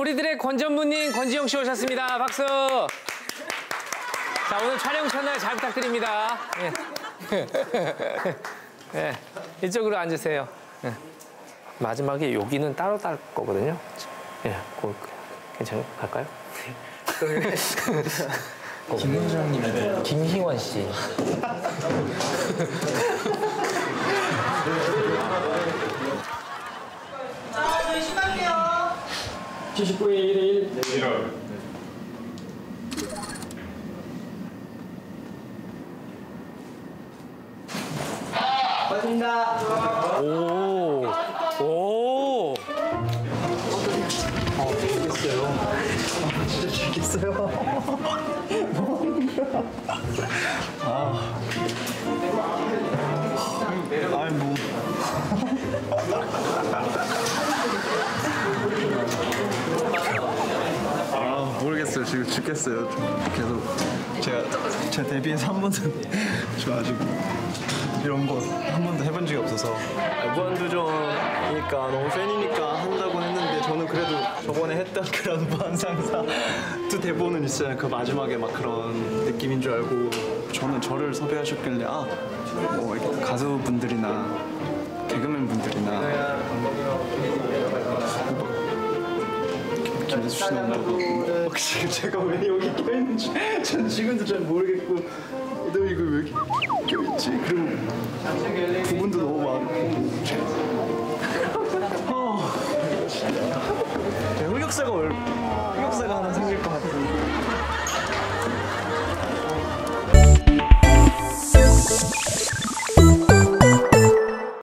우리들의 권 전무님 권지영 씨 오셨습니다. 박수. 자, 오늘 촬영 첫날 잘 부탁드립니다. 예. 예, 이쪽으로 앉으세요. 예. 마지막에 여기는 따로 딸 거거든요. 예, 괜찮아요? 갈까요? 김원장님이 김희원 씨. 자, 저희 시작할게요. 79에 1에 1. 네, 1월. 고맙습니다. 오. 오. 진짜 죽겠어요. 아이 뭐. 모르겠어요. 지금 죽겠어요. 계속 제가 데뷔해서 한 번도 저 아직 이런 거 한 번도 해본 적이 없어서 무한도전이니까 너무 팬이니까 한다고 했는데 저는 그래도 저번에 했던 그런 무한상사 또 대본은 있어요. 그 마지막에 막 그런 느낌인 줄 알고 저는 저를 섭외하셨길래 뭐 이렇게 가수분들이나 개그맨 분들이나 김혜수 씨 나온다고 지금 제가 왜 여기 껴있는지 전 지금도 잘 모르겠고 너 이거 왜 이렇게 껴있지? 그리고 부분도 너무 많고